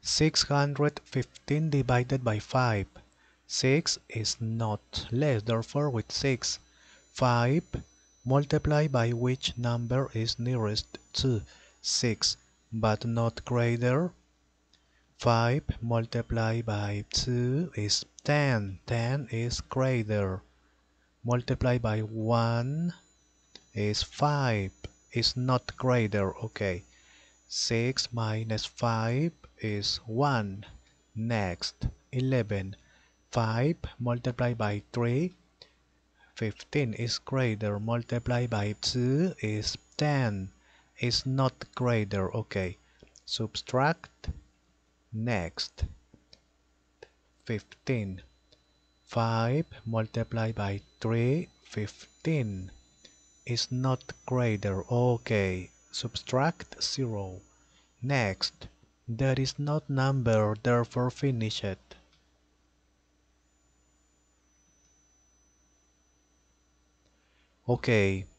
615 divided by 5. 6 is not less, therefore with 6. 5 multiplied by which number is nearest to 6 but not greater. 5 multiplied by 2 is 10. 10 is greater. Multiplied by 1 is 5. Is not greater. Okay. 6 minus 5 is 1. Next, 11. 5 multiplied by 3. 15 is greater. Multiplied by 2 is 10. Is not greater. Okay. Subtract. Next. 15. 5 multiplied by 3. 15 is not greater. Okay. Subtract 0. Next. There is not number, therefore finish it. Okay.